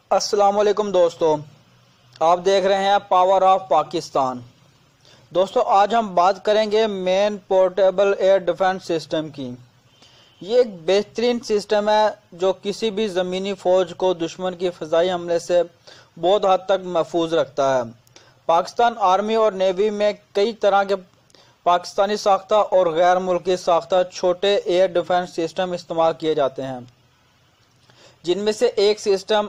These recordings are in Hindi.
अस्सलाम वालेकुम दोस्तों, आप देख रहे हैं पावर ऑफ पाकिस्तान। दोस्तों, आज हम बात करेंगे man portable air defence system की। ये एक बेहतरीन सिस्टम है जो किसी भी ज़मीनी फ़ौज को दुश्मन की फ़िज़ाई हमले से बहुत हद तक महफूज रखता है। पाकिस्तान आर्मी और नेवी में कई तरह के पाकिस्तानी साख्ता और गैर मुल्की साख्ता छोटे एयर डिफेंस सिस्टम इस्तेमाल किए जाते हैं, जिनमें से एक सिस्टम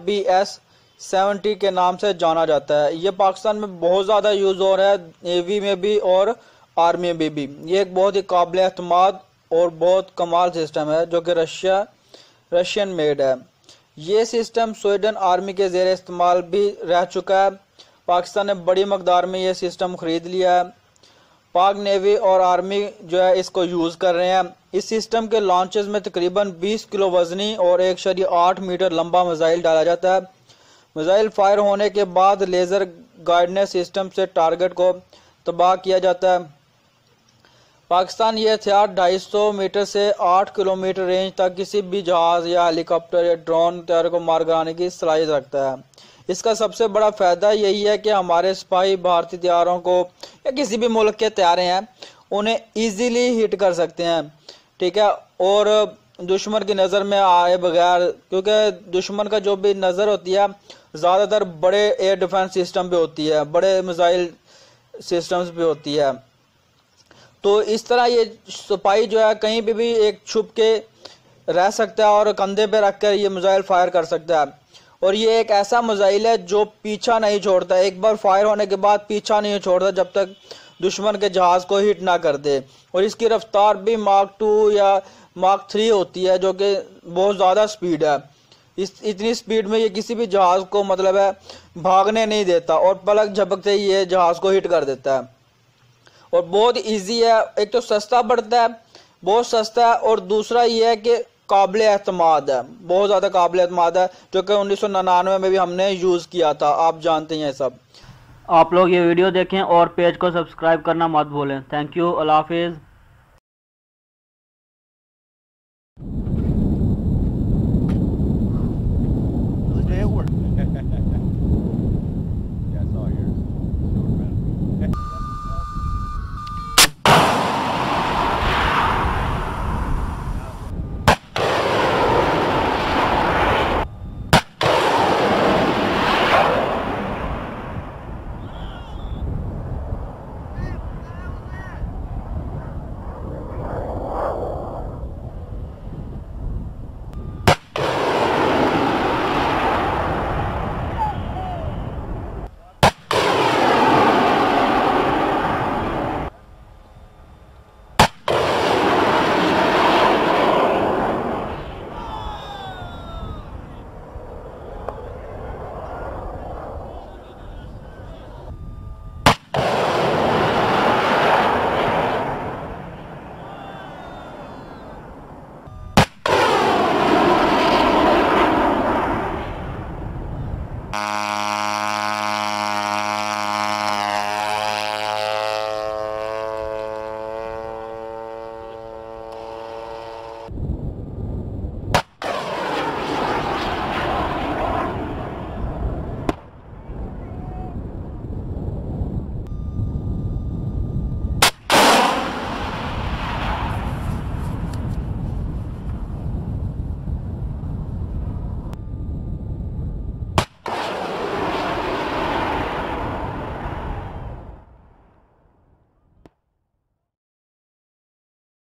RBS-70 के नाम से जाना जाता है। ये पाकिस्तान में बहुत ज़्यादा यूज़ हो रहा है, नेवी में भी और आर्मी में भी। ये एक बहुत ही काबिल एतमाद और बहुत कमाल सिस्टम है जो कि रशियन मेड है। ये सिस्टम स्वीडन आर्मी के ज़ेर इस्तेमाल भी रह चुका है। पाकिस्तान ने बड़ी मकदार में ये सिस्टम ख़रीद लिया है। पाक नेवी और आर्मी जो है इसको यूज़ कर रहे हैं। इस सिस्टम के लॉन्चेस में तकरीबन 20 किलो वजनी और 1.8 मीटर लंबा मिसाइल डाला जाता है। मिसाइल फायर होने के बाद लेज़र गाइडेंस सिस्टम से टारगेट को तबाह किया जाता है। पाकिस्तान ये हथियार 250 मीटर से 8 किलोमीटर रेंज तक किसी भी जहाज़ या हेलीकॉप्टर या ड्रोन तैयार को मार गिराने की सलाहियत रखता है। इसका सबसे बड़ा फ़ायदा यही है कि हमारे सिपाही भारतीय तैयारों को या किसी भी मुल्क के तैयारे हैं उन्हें ईजीली हिट कर सकते हैं, ठीक है, और दुश्मन की नज़र में आए बगैर, क्योंकि दुश्मन का जो भी नज़र होती है ज़्यादातर बड़े एयर डिफेंस सिस्टम पे होती है, बड़े मिसाइल सिस्टम्स पे होती है। तो इस तरह ये सिपाही जो है कहीं भी एक छुप के रह सकता है और कंधे पे रख कर ये मिसाइल फायर कर सकता है। और ये एक ऐसा मिसाइल है जो पीछा नहीं छोड़ता, एक बार फायर होने के बाद पीछा नहीं छोड़ता जब तक दुश्मन के जहाज़ को हिट ना कर दे। और इसकी रफ्तार भी मार्क 2 या मार्क 3 होती है जो कि बहुत ज़्यादा स्पीड है। इतनी स्पीड में ये किसी भी जहाज़ को मतलब है भागने नहीं देता और पलक झपकते ही ये जहाज़ को हिट कर देता है। और बहुत ईजी है, एक तो सस्ता पड़ता है, बहुत सस्ता है, और दूसरा ये है कि काबिल एतमाद है, बहुत ज़्यादा काबिल एतमाद है, जो कि 1999 में भी हमने यूज़ किया था। आप जानते हैं सब। आप लोग ये वीडियो देखें और पेज को सब्सक्राइब करना मत भूलें। Thank you. अल्लाह हाफिज़।